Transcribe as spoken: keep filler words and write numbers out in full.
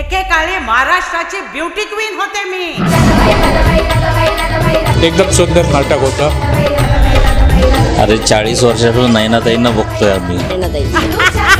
एकेकाळी महाराष्ट्राची beauty queen होते मी. एकदम सुंदर नाटक होतं. अरे चाळीस वर्षापासून नैनाताईंना बघतोय आम्ही.